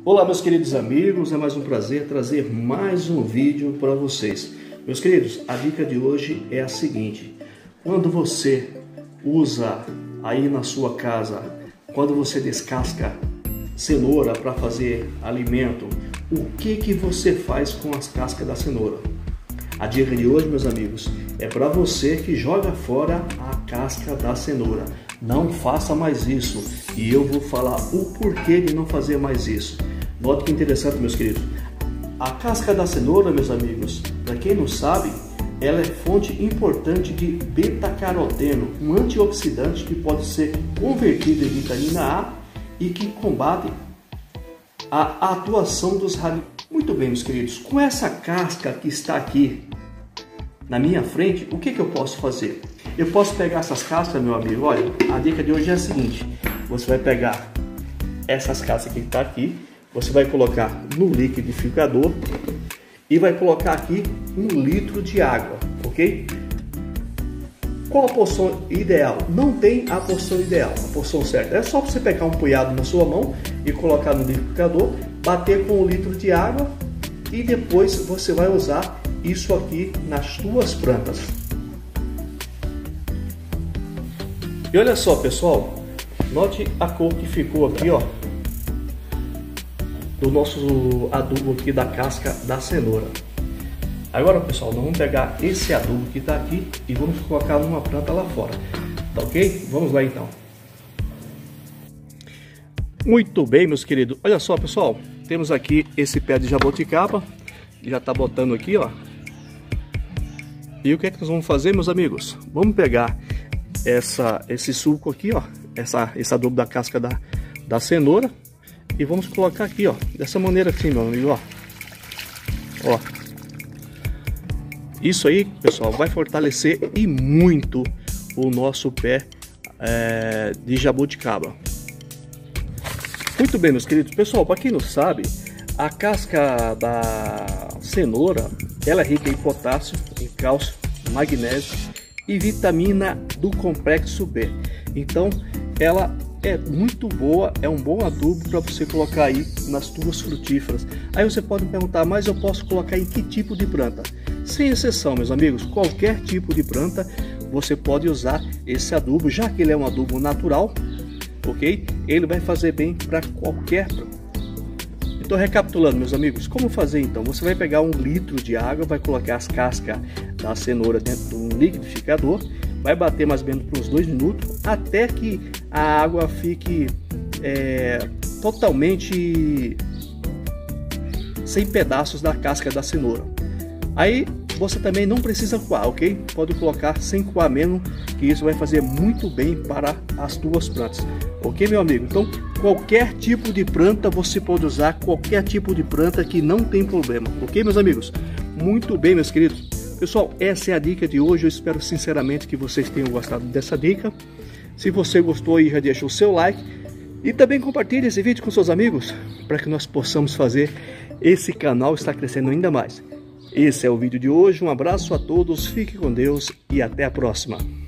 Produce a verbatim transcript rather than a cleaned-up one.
Olá, meus queridos amigos, é mais um prazer trazer mais um vídeo para vocês. Meus queridos, a dica de hoje é a seguinte: quando você usa aí na sua casa, quando você descasca cenoura para fazer alimento, o que que você faz com as cascas da cenoura? A dica de hoje, meus amigos, é para você que joga fora a casca da cenoura. Não faça mais isso, e eu vou falar o porquê de não fazer mais isso. Note que interessante, meus queridos. A casca da cenoura, meus amigos, para quem não sabe, ela é fonte importante de beta-caroteno, um antioxidante que pode ser convertido em vitamina A e que combate a atuação dos radicais. Muito bem, meus queridos, com essa casca que está aqui na minha frente, o que que eu posso fazer? Eu posso pegar essas cascas, meu amigo. Olha, a dica de hoje é a seguinte: você vai pegar essas cascas que está aqui, você vai colocar no liquidificador e vai colocar aqui um litro de água, ok? Qual a porção ideal? Não tem a porção ideal, a porção certa. É só você pegar um punhado na sua mão e colocar no liquidificador, bater com um litro de água e depois você vai usar isso aqui nas suas plantas. E olha só, pessoal, note a cor que ficou aqui, ó, do nosso adubo aqui da casca da cenoura. Agora, pessoal, nós vamos pegar esse adubo que está aqui e vamos colocar numa planta lá fora, tá ok? Vamos lá então. Muito bem, meus queridos. Olha só, pessoal, temos aqui esse pé de jabuticaba, já está botando aqui, ó. E o que é que nós vamos fazer, meus amigos? Vamos pegar essa, esse suco aqui, ó, essa, esse adubo da casca da, da cenoura, e vamos colocar aqui, ó, dessa maneira aqui, meu amigo, ó. Ó. Isso aí, pessoal, vai fortalecer e muito o nosso pé é, de jabuticaba. Muito bem, meus queridos. Pessoal, para quem não sabe, a casca da cenoura, ela é rica em potássio, em cálcio, magnésio e vitamina do complexo B. Então, ela é muito boa, é um bom adubo para você colocar aí nas tuas frutíferas. Aí você pode me perguntar, mas eu posso colocar em que tipo de planta? Sem exceção, meus amigos, qualquer tipo de planta você pode usar esse adubo, já que ele é um adubo natural, ok? Ele vai fazer bem para qualquer planta. Então, recapitulando, meus amigos, como fazer então? Você vai pegar um litro de água, vai colocar as cascas da cenoura dentro de um liquidificador, vai bater mais ou menos por uns dois minutos, até que a água fique é, totalmente sem pedaços da casca da cenoura. Aí você também não precisa coar, ok? Pode colocar sem coar mesmo, que isso vai fazer muito bem para as tuas plantas, ok, meu amigo? Então, qualquer tipo de planta você pode usar, qualquer tipo de planta que não tem problema, ok, meus amigos? Muito bem, meus queridos. Pessoal, essa é a dica de hoje. Eu espero sinceramente que vocês tenham gostado dessa dica. Se você gostou aí, já deixa o seu like e também compartilhe esse vídeo com seus amigos para que nós possamos fazer esse canal estar crescendo ainda mais. Esse é o vídeo de hoje. Um abraço a todos, fique com Deus e até a próxima.